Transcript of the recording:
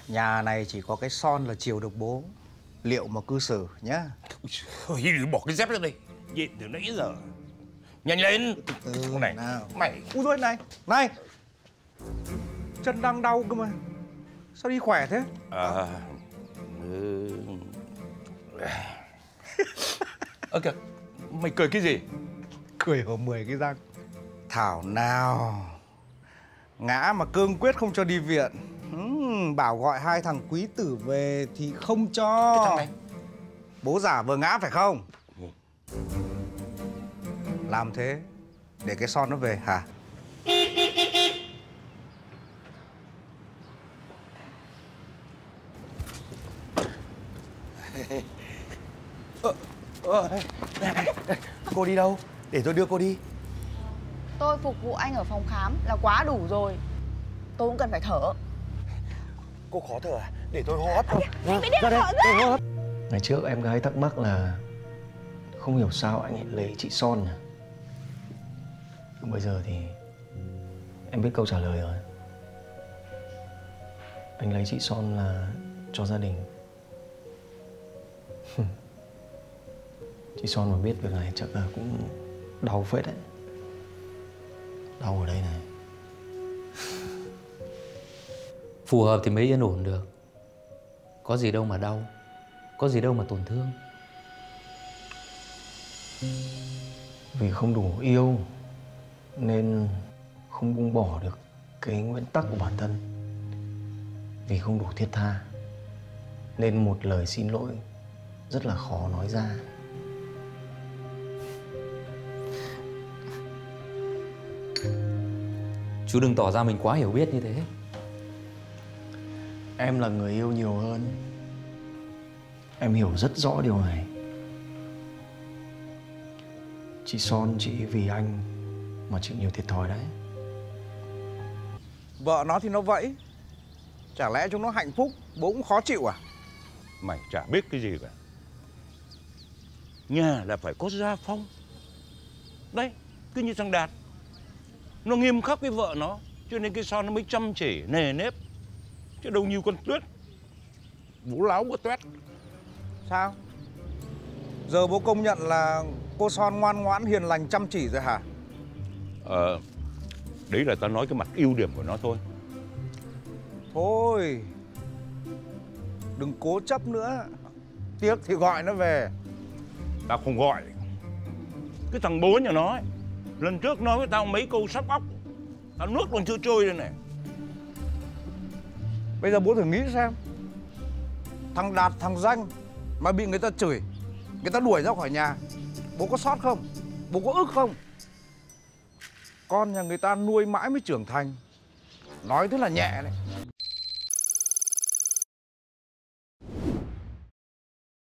Nhà này chỉ có cái Son là chiều được bố. Liệu mà cư xử nhá. Thôi bỏ cái dép ra đây. Nhịn từ nãy giờ. Nhanh lên. Từ này nào. mày. Úi dồi này. Này. Chân đang đau cơ mà. Sao đi khỏe thế? Kìa. Mày cười cái gì? Cười ở 10 cái răng. Thảo nào. Ngã mà cương quyết không cho đi viện. Bảo gọi 2 thằng quý tử về thì không cho. Cái thằng này. Bố giả vừa ngã phải không? Làm thế để cái Son nó về hả? Cô đi đâu? Để tôi đưa cô đi. Tôi phục vụ anh ở phòng khám là quá đủ rồi. Tôi cũng cần phải thở. Cô khó thở à? Để tôi hô hấp. Anh mới đi thở ra. Ngày trước em gái thắc mắc là không hiểu sao anh lại lấy chị Son nhỉ? Bây giờ thì em biết câu trả lời rồi. Anh lấy chị Son là cho gia đình. Chị Son mà biết việc này chắc là cũng đau phết đấy. Đau ở đây này. Phù hợp thì mới yên ổn được. Có gì đâu mà đau, có gì đâu mà tổn thương. Vì không đủ yêu nên không buông bỏ được cái nguyên tắc của bản thân. Vì không đủ thiết tha nên một lời xin lỗi rất là khó nói ra. Chú đừng tỏ ra mình quá hiểu biết như thế. Em là người yêu nhiều hơn. Em hiểu rất rõ điều này. Chị Son chỉ vì anh mà chịu nhiều thiệt thòi đấy. Vợ nó thì nó vậy. Chả lẽ chúng nó hạnh phúc, bố cũng khó chịu à? Mày chả biết cái gì cả. Nhà là phải có gia phong. Đấy, cứ như thằng Đạt. Nó nghiêm khắc với vợ nó, cho nên cái Son nó mới chăm chỉ, nề nếp. Chứ đâu như con Tuyết. Bố láo bố toét. Sao? Giờ bố công nhận là cô Son ngoan ngoãn, hiền lành, chăm chỉ rồi hả? Đấy là tao nói cái mặt ưu điểm của nó thôi. Thôi, đừng cố chấp nữa. Tiếc thì gọi nó về. Tao không gọi. Cái thằng bố nhà nó ấy, lần trước nói với tao mấy câu sắp óc. Tao nước còn chưa trôi đây này. Bây giờ bố thử nghĩ xem. Thằng Đạt, thằng Danh mà bị người ta chửi, người ta đuổi ra khỏi nhà, bố có sót không? Bố có ức không? Con nhà người ta nuôi mãi mới trưởng thành. Nói thế là nhẹ đấy.